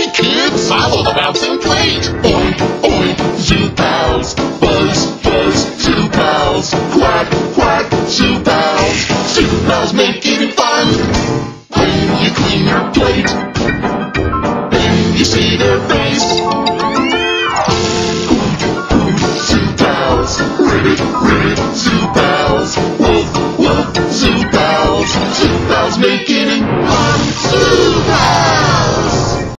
Hey kids, follow the bouncing plate. Oink, oink, ZooPals. Buzz, buzz, ZooPals. Quack, quack, ZooPals. ZooPals make eating fun. When you clean your plate, then you see their face. Hoot, hoot, ZooPals. Ribbit, ribbit,